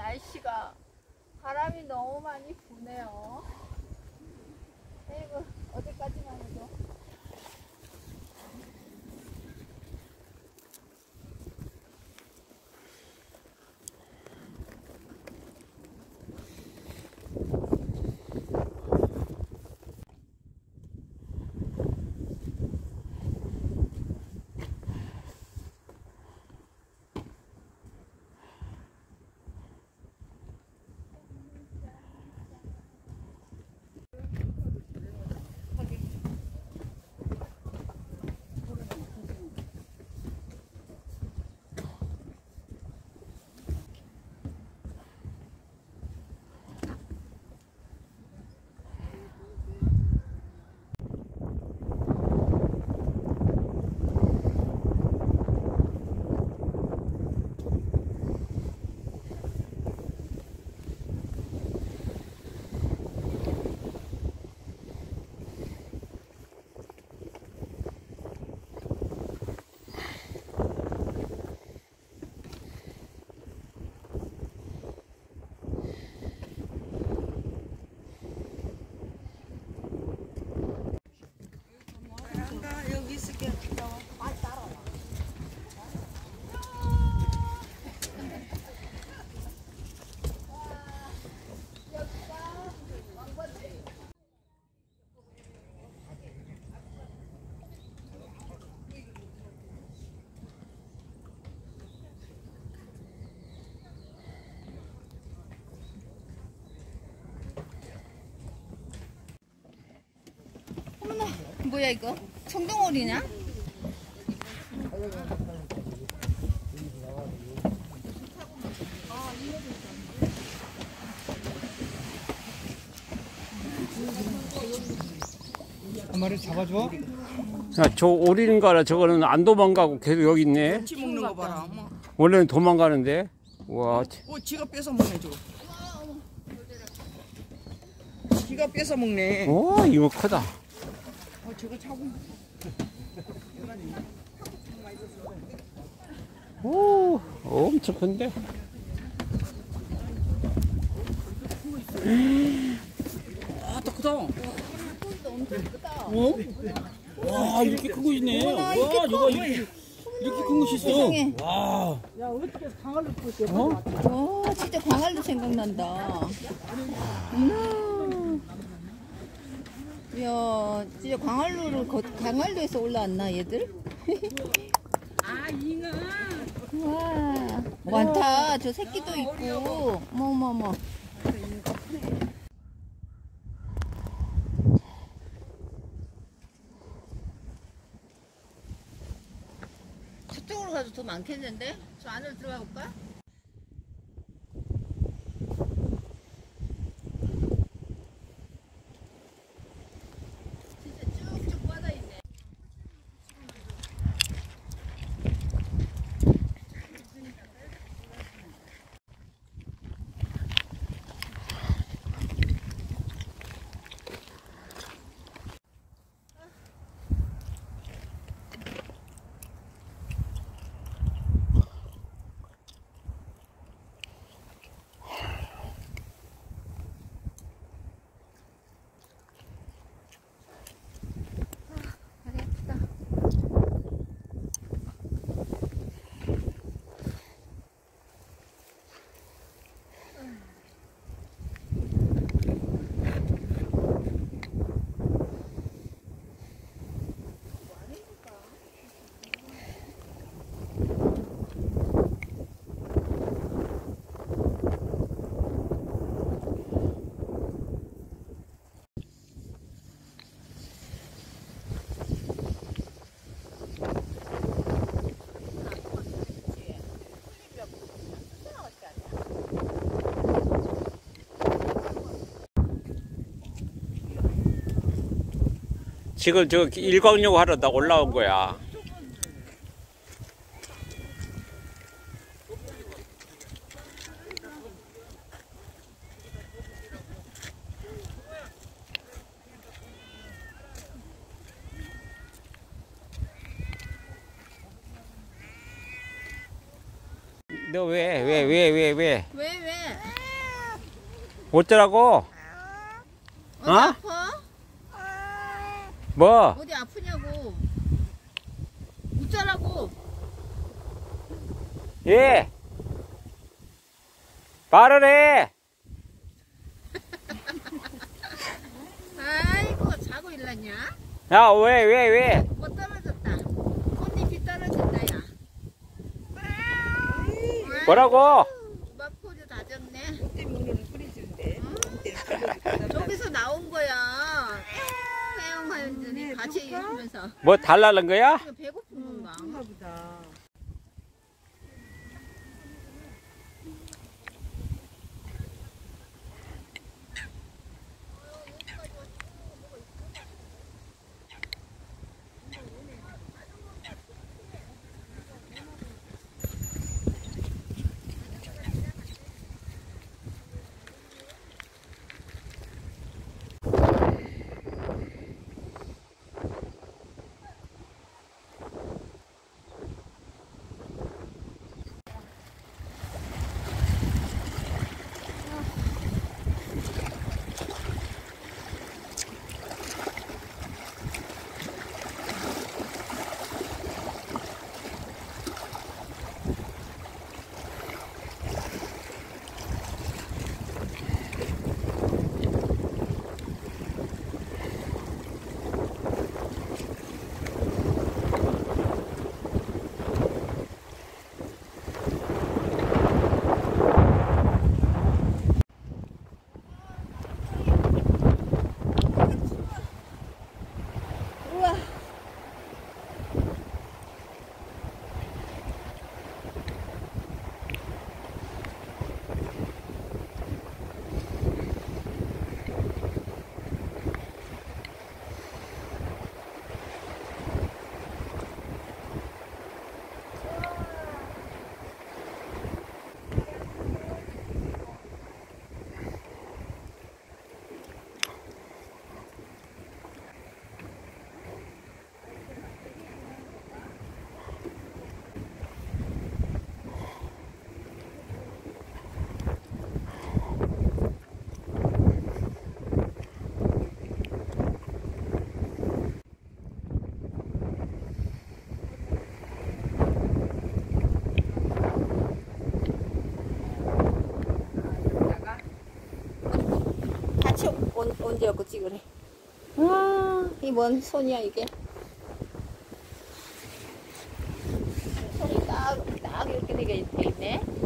날씨가 바람이 너무 많이 부네요. 이거 어디까지만 해도. 뭐야 이거? 청동오리냐? 한 마리 잡아줘. 자, 저 오리인가라 저거는 안 도망가고 계속 여기 있네. 치 먹는 거 봐라. 어머. 원래는 도망가는데. 와. 지가 뺏어 먹네 저거. 지가 뺏어 먹네. 오, 이거 크다. 저거 차고. 오, 엄청 큰데. 아, 더 크다. 어? 와, 이렇게 큰 거 있네. 와, 이거 이렇게 큰 것이 있어. 와. 야, 어떻게 강화를 보세요? 와, 진짜 광활도 생각난다. 이야, 진짜 광활도에서 올라왔나 얘들? 아 잉어. 와, 많다. 저 새끼도 있고. 어머머머. 저쪽으로 가도 더 많겠는데? 저 안으로 들어가 볼까? 진짜 쭉쭉 뻗어 있네. 다리 아프다. 지금 저 일광욕 하러 나 올라온 거야. 너 왜? 왜? 어쩌라고? 어디 어? 아파? 뭐? 어디 아프냐고. 웃자라고. 예. 말을 해. 아이고 자고 일났냐? 야, 왜? 뭐 떨어졌다. 꽃잎이 떨어졌다 야. 뭐라고? 마포주 다졌네. 그때 먹는 끓이주는데. 저기서 나온 거야. 태영 하연들이 같이 일하면서. 뭐 달라는 거야? 배고픈 건가? 그런가 보다. 같이 언제 였고 찍으래. 와, 이 뭔 손이야 이게? 손이 딱 이렇게 되게 돼 있네.